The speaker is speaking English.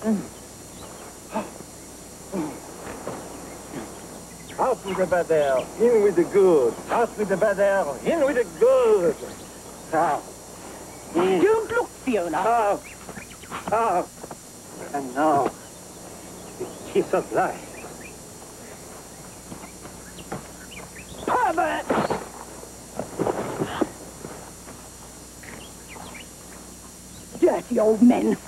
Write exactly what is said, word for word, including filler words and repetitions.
Out with the bad air, in with the good. Out with the bad air, in with the good. Out. In. Don't look, Fiona. Out. Out. And now, the kiss of life. Pervert! Dirty old men.